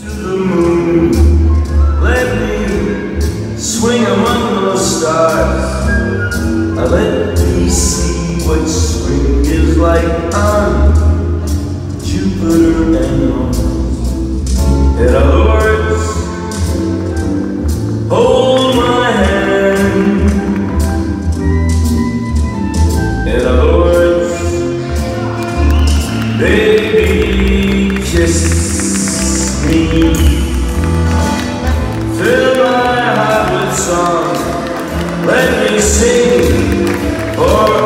to the moon. Let me swing among those stars. Let me see what spring is like on Jupiter and Mars. In other words, hold my hand. In other words, baby, kiss me. Fill my heart with song. Let me sing for